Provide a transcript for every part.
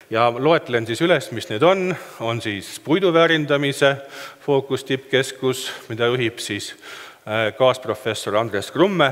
Ja loetlen siis üles, mis need on siis puidu väärindamise fookus tippkeskus, mida juhib siis kaasprofessor Andres Krumme,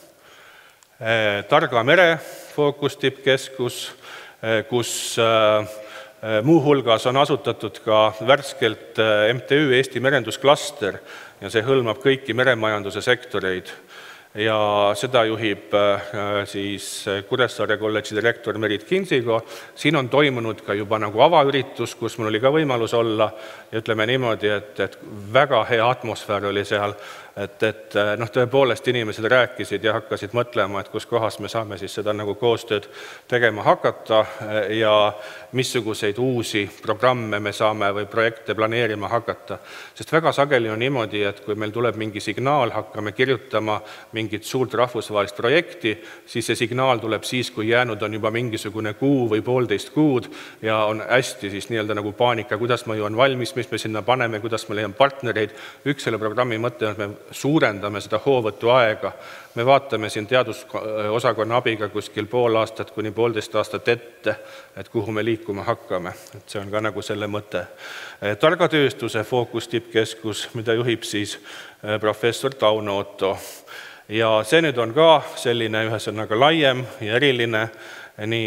Targa mere fookus tippkeskus, kus muuhulgas on asutatud ka värskelt MTÜ Eesti merendusklaster ja see hõlmab kõiki meremajanduse sektoreid. Ja seda juhib siis Kuressaare kolledži direktor Merit Kinsigo. Siin on toimunud ka juba nagu avaüritus, kus mul oli ka võimalus olla ja ütleme niimoodi, et väga hea atmosfäär oli seal, et tõepoolest inimesed rääkisid ja hakkasid mõtlema, et kus kohas me saame siis seda nagu koostööd tegema hakata ja missuguseid uusi programme me saame või projekte planeerima hakata. Sest väga sageli on niimoodi, et kui meil tuleb mingi signaal, hakkame kirjutama mingit suurt rahvusvahelist projekti, siis see signaal tuleb siis, kui jäänud on juba mingisugune kuu või 1,5 kuud ja on hästi siis nii-öelda nagu paanika, kuidas ma jõuan valmis, mis me sinna paneme, kuidas me leiame partnereid. Üks selle programmi mõte on, et me suurendame seda hoovõtu aega. Me vaatame siin teadusosakonna abiga kuskil 0,5 aastat kuni 1,5 aastat ette, et kuhu me liikuma hakkame. Et see on ka nagu selle mõte. Targa tööstuse fookus tippkeskus, mida juhib siis professor Tauno Otto. Ja see nüüd on ka selline ühesõnaga laiem ja eriline, nii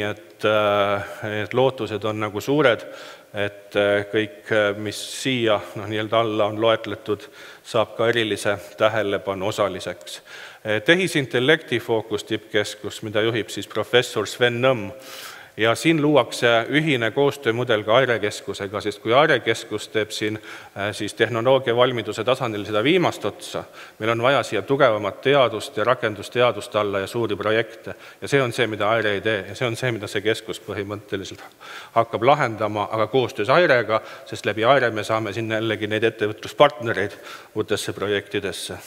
et lootused on nagu suured, et kõik, mis siia nii-öelda alla on loetletud, saab ka erilise tähelepanu osaliseks. Tehisintellekti fookus tippkeskus, mida juhib siis professor Sven Nõmm. Ja siin luuakse ühine koostöömudel ka Airekeskusega, sest kui Airekeskus teeb siin siis tehnoloogia valmiduse tasandil seda viimast otsa, meil on vaja siia tugevamat teadust ja rakendusteadust alla ja suuri projekte. Ja see on see, mida Aire ei tee ja see on see, mida see keskus põhimõtteliselt hakkab lahendama, aga koostöös Airega, sest läbi Aire me saame sinna jällegi neid ettevõtluspartnereid uutesse projektidesse.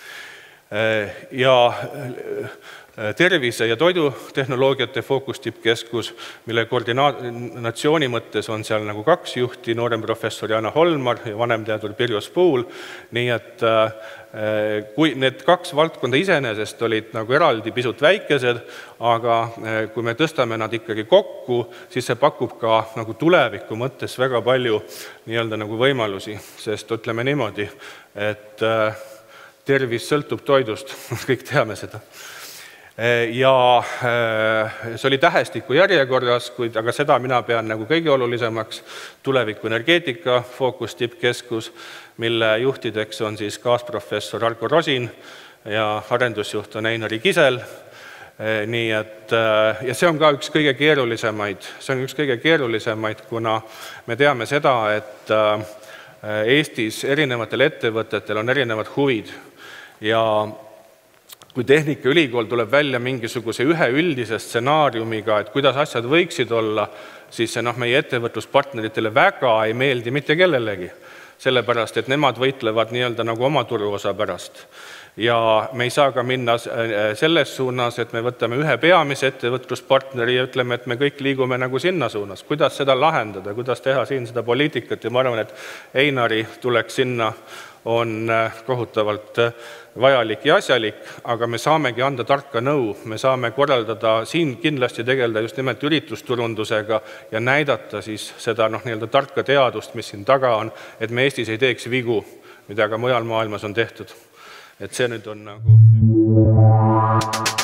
Ja tervise- ja toidutehnoloogiate fookus tippkeskus, mille koordinatsiooni mõttes on seal nagu 2 juhti, noorem professor Jana Holmar ja vanem teadur Pirjo Spuul, nii et kui need 2 valdkonda iseenesest olid nagu eraldi pisut väikesed, aga kui me tõstame nad ikkagi kokku, siis see pakub ka nagu tuleviku mõttes väga palju nii-öelda nagu võimalusi, sest ütleme niimoodi, et tervis sõltub toidust, kõik teame seda. Ja see oli tähestiku järjekorras, aga seda mina pean nagu kõige olulisemaks tuleviku energeetika fookus tippkeskus, mille juhtideks on siis kaasprofessor Argo Rosin ja arendusjuht on Einari Kisel. Nii et, ja see on ka üks kõige keerulisemaid, kuna me teame seda, et Eestis erinevatel ettevõtetel on erinevad huvid ja kui Tehnikaülikool tuleb välja mingisuguse ühe üldise stsenaariumiga, et kuidas asjad võiksid olla, siis see meie ettevõtluspartneritele väga ei meeldi mitte kellelegi, sellepärast, et nemad võitlevad nii-öelda nagu oma turuosa pärast. Ja me ei saa ka minna selles suunas, et me võtame ühe peamise ettevõtluspartneri ja ütleme, et me kõik liigume nagu sinna suunas. Kuidas seda lahendada, kuidas teha siin seda poliitikat ja ma arvan, et Einari tuleks sinna on kohutavalt vajalik ja asjalik, aga me saamegi anda tarka nõu, me saame korraldada siin kindlasti tegeleda just nimelt üritusturundusega ja näidata siis seda nii-öelda tarka teadust, mis siin taga on, et me Eestis ei teeks vigu, mida ka mujal maailmas on tehtud. Et see nüüd on nagu